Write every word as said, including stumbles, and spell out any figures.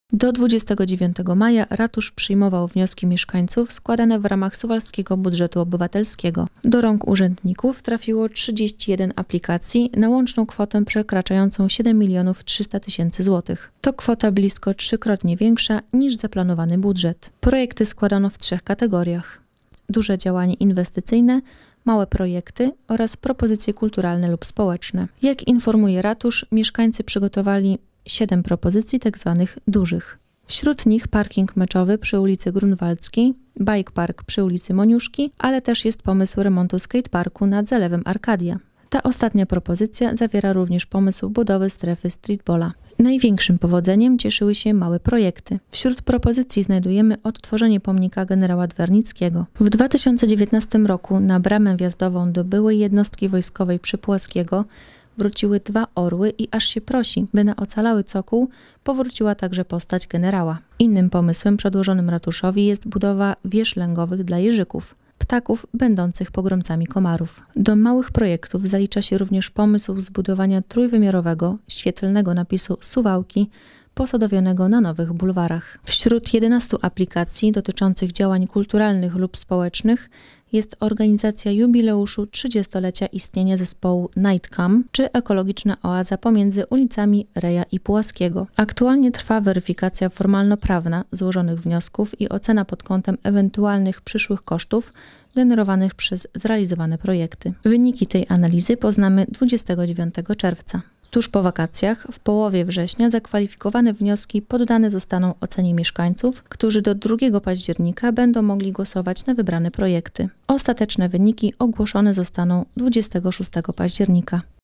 Do dwudziestego dziewiątego maja ratusz przyjmował wnioski mieszkańców składane w ramach suwalskiego budżetu obywatelskiego. Do rąk urzędników trafiło trzydzieści jeden aplikacji na łączną kwotę przekraczającą siedem milionów trzysta tysięcy złotych. To kwota blisko trzykrotnie większa niż zaplanowany budżet. Projekty składano w trzech kategoriach: duże działanie inwestycyjne, małe projekty oraz propozycje kulturalne lub społeczne. Jak informuje ratusz, mieszkańcy przygotowali siedem propozycji tzw. dużych. Wśród nich parking meczowy przy ulicy Grunwaldzkiej, bike park przy ulicy Moniuszki, ale też jest pomysł remontu skateparku nad zalewem Arkadia. Ta ostatnia propozycja zawiera również pomysł budowy strefy streetballa. Największym powodzeniem cieszyły się małe projekty. Wśród propozycji znajdujemy odtworzenie pomnika generała Dwernickiego. W dwa tysiące dziewiętnastym roku na bramę wjazdową do byłej jednostki wojskowej Przypłaskiego wróciły dwa orły i aż się prosi, by na ocalały cokół powróciła także postać generała. Innym pomysłem przedłożonym ratuszowi jest budowa wież lęgowych dla jeżyków, ptaków będących pogromcami komarów. Do małych projektów zalicza się również pomysł zbudowania trójwymiarowego, świetlnego napisu Suwałki, posadowionego na nowych bulwarach. Wśród jedenastu aplikacji dotyczących działań kulturalnych lub społecznych jest organizacja jubileuszu trzydziestolecia istnienia zespołu Nightcam czy ekologiczna oaza pomiędzy ulicami Reja i Pułaskiego. Aktualnie trwa weryfikacja formalno-prawna złożonych wniosków i ocena pod kątem ewentualnych przyszłych kosztów generowanych przez zrealizowane projekty. Wyniki tej analizy poznamy dwudziestego dziewiątego czerwca. Tuż po wakacjach, w połowie września, zakwalifikowane wnioski poddane zostaną ocenie mieszkańców, którzy do drugiego października będą mogli głosować na wybrane projekty. Ostateczne wyniki ogłoszone zostaną dwudziestego szóstego października.